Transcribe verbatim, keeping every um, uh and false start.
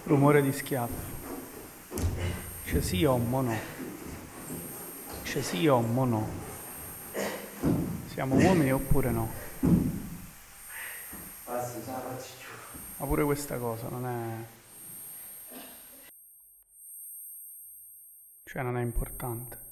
Rumore di schiaffo. C'è sì o no? C'è sì o no? Siamo uomini oppure no? Ma pure questa cosa non è... cioè non è importante.